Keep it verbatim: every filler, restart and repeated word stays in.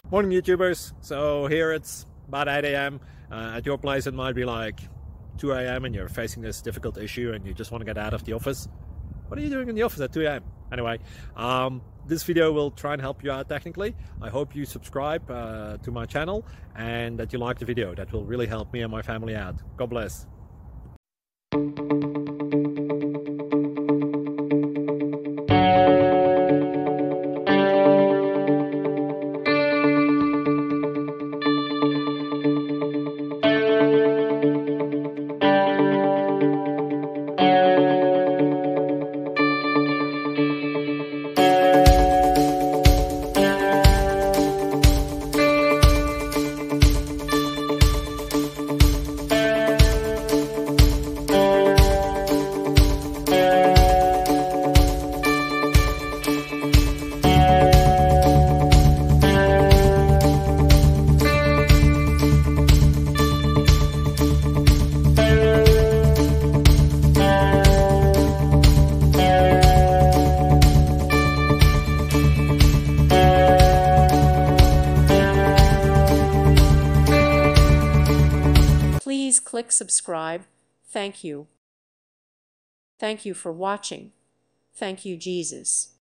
Morning YouTubers. So here it's about eight A M Uh, at your place it might be like two A M and you're facing this difficult issue and you just want to get out of the office. What are you doing in the office at two A M? Anyway, um, this video will try and help you out technically. I hope you subscribe uh, to my channel and that you like the video. That will really help me and my family out. God bless. Please click subscribe. Thank you. Thank you for watching. Thank you, Jesus.